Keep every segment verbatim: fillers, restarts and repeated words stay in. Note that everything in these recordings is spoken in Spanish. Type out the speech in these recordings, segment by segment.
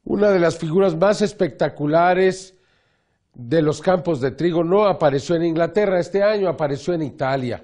Una de las figuras más espectaculares de los campos de trigo no apareció en Inglaterra este año, apareció en Italia.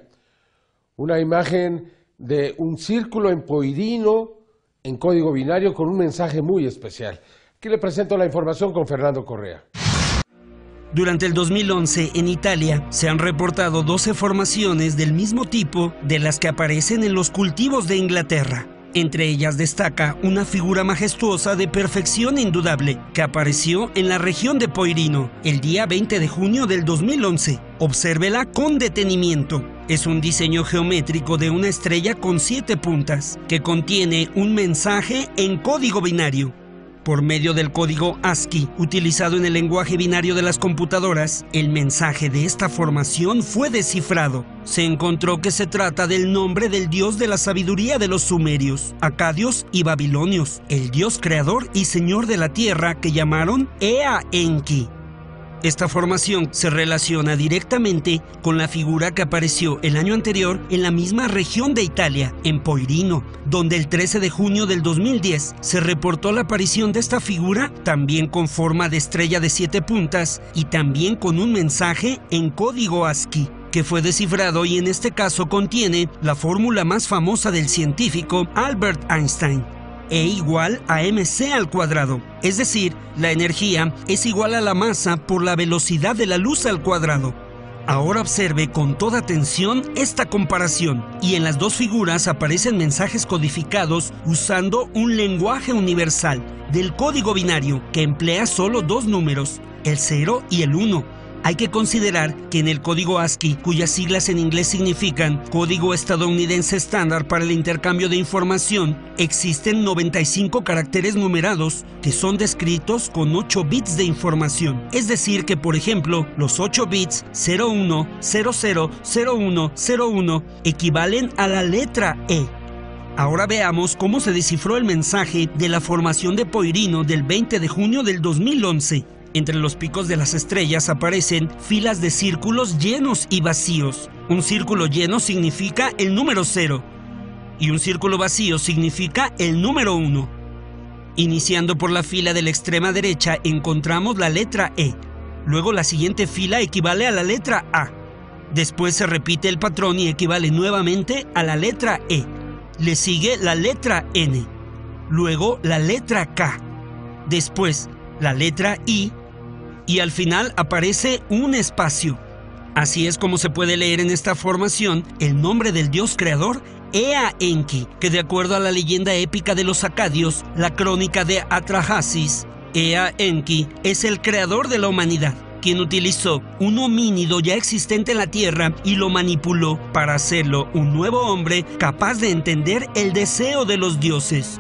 Una imagen de un círculo en Poirino, en código binario, con un mensaje muy especial. Aquí le presento la información con Fernando Correa. Durante el dos mil once, en Italia, se han reportado doce formaciones del mismo tipo de las que aparecen en los cultivos de Inglaterra. Entre ellas destaca una figura majestuosa de perfección indudable que apareció en la región de Poirino el día veinte de junio del dos mil once. Obsérvela con detenimiento. Es un diseño geométrico de una estrella con siete puntas que contiene un mensaje en código binario. Por medio del código ASCII, utilizado en el lenguaje binario de las computadoras, el mensaje de esta formación fue descifrado. Se encontró que se trata del nombre del dios de la sabiduría de los sumerios, acadios y babilonios, el dios creador y señor de la tierra que llamaron Ea Enki. Esta formación se relaciona directamente con la figura que apareció el año anterior en la misma región de Italia, en Poirino, donde el trece de junio del dos mil diez se reportó la aparición de esta figura, también con forma de estrella de siete puntas y también con un mensaje en código ASCII, que fue descifrado y en este caso contiene la fórmula más famosa del científico Albert Einstein. E igual a mc al cuadrado, es decir, la energía es igual a la masa por la velocidad de la luz al cuadrado. Ahora observe con toda atención esta comparación, y en las dos figuras aparecen mensajes codificados usando un lenguaje universal del código binario que emplea solo dos números, el cero y el uno. Hay que considerar que en el código ASCII, cuyas siglas en inglés significan Código Estadounidense Estándar para el Intercambio de Información, existen noventa y cinco caracteres numerados que son descritos con ocho bits de información. Es decir que, por ejemplo, los ocho bits cero uno cero cero cero uno cero uno equivalen a la letra E. Ahora veamos cómo se descifró el mensaje de la formación de Poirino del veinte de junio del dos mil once. Entre los picos de las estrellas aparecen filas de círculos llenos y vacíos. Un círculo lleno significa el número cero y un círculo vacío significa el número uno. Iniciando por la fila de la extrema derecha encontramos la letra E. Luego la siguiente fila equivale a la letra A. Después se repite el patrón y equivale nuevamente a la letra E. Le sigue la letra N. Luego la letra K. Después la letra I. Y al final aparece un espacio. Así es como se puede leer en esta formación el nombre del dios creador Ea Enki, que de acuerdo a la leyenda épica de los acadios, la crónica de Atrahasis, Ea Enki es el creador de la humanidad, quien utilizó un homínido ya existente en la tierra y lo manipuló para hacerlo un nuevo hombre capaz de entender el deseo de los dioses.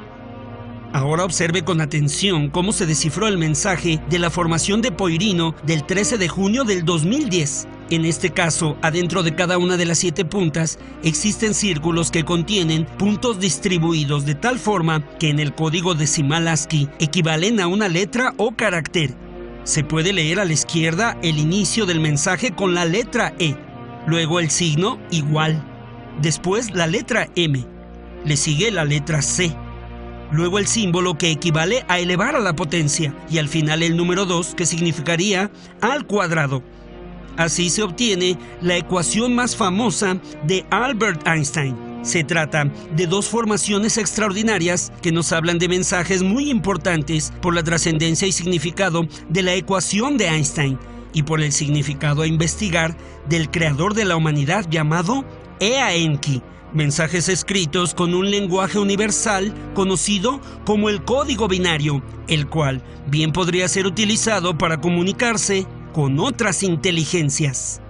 Ahora observe con atención cómo se descifró el mensaje de la formación de Poirino del trece de junio del dos mil diez. En este caso, adentro de cada una de las siete puntas, existen círculos que contienen puntos distribuidos de tal forma que en el código decimal ASCII equivalen a una letra o carácter. Se puede leer a la izquierda el inicio del mensaje con la letra E, luego el signo igual, después la letra M, le sigue la letra C. Luego el símbolo que equivale a elevar a la potencia y al final el número dos que significaría al cuadrado. Así se obtiene la ecuación más famosa de Albert Einstein. Se trata de dos formaciones extraordinarias que nos hablan de mensajes muy importantes por la trascendencia y significado de la ecuación de Einstein y por el significado a investigar del creador de la humanidad llamado Ea Enki. Mensajes escritos con un lenguaje universal conocido como el código binario, el cual bien podría ser utilizado para comunicarse con otras inteligencias.